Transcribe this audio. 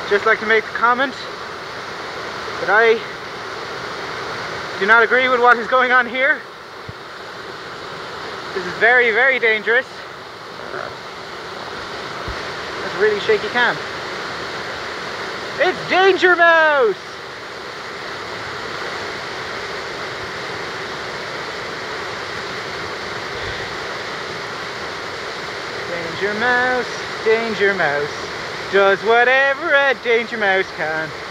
just like to make a comment that I do not agree with what is going on here. This is very, very dangerous. That's a really shaky cam. It's Dangermouse! Dangermouse, Dangermouse does whatever a Dangermouse can.